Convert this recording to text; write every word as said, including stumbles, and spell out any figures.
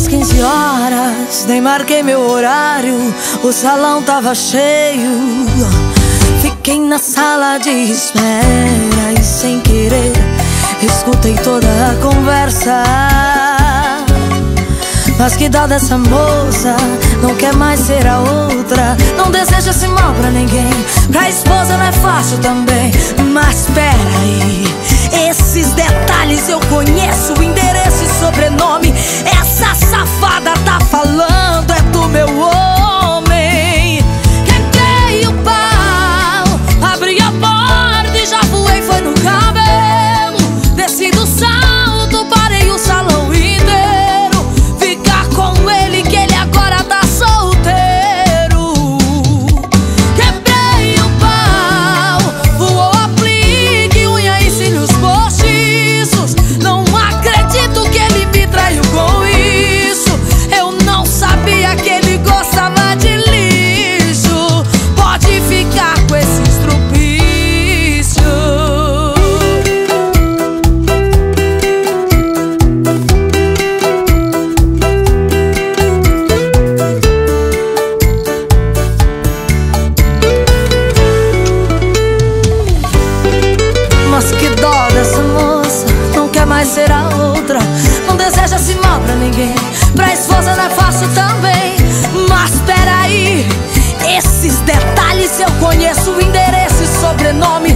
das quinze horas, nem marquei meu horário, o salão tava cheio. Fiquei na sala de espera e sem querer escutei toda a conversa. Mas que dó dessa moça, não quer mais ser a outra, não deseja esse mal pra ninguém. Pra esposa não é fácil também. Mas peraí, esses detalhes eu conheço, o endereço e sobrenome. Essa safada tá falando é do meu homem. Quebrei o pau, abri a porta e já voei, foi no cabelo. Desci do salto, parei o salão inteiro. Ficar com ele que ele agora tá solteiro. Quebrei o pau, voou aplique, unha e cílios postiços. Não acredito que ele me traiu com isso. Eu não sabia que ele gostava de lixo. Pode ficar com esse estrupício. Mas que dó dessa moça, não quer mais ser a outra, não deseja esse mal pra ninguém. Pra esposa não é fácil também. Mas peraí, esses detalhes eu conheço, o endereço e sobrenome.